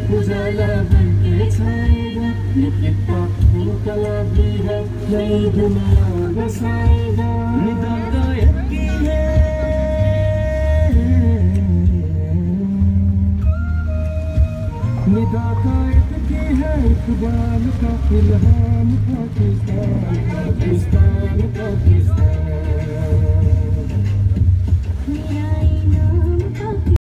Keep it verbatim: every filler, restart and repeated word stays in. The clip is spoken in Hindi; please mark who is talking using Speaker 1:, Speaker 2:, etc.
Speaker 1: उजाला बनके छाएगा, ये किताब इनकलाबी है, नई दुनिया बसाएगा। निदा गायब की है, निदा गायब की है, इकबाल का इल्हाम पाकिस्तान, पाकिस्तान, पाकिस्तान।